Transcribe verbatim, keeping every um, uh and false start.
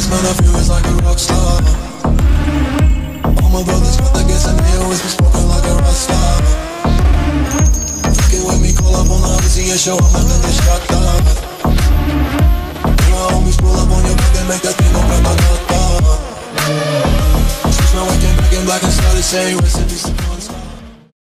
man, I feel it's like a rock star. All my brothers got the gas and they always be smoking like a rock star. Fucking with me, call up on the Odyssey and show up and then they shot down. My homies pull up on your back and make that thing open my nut. Switch my white came back in black and started saying recipes.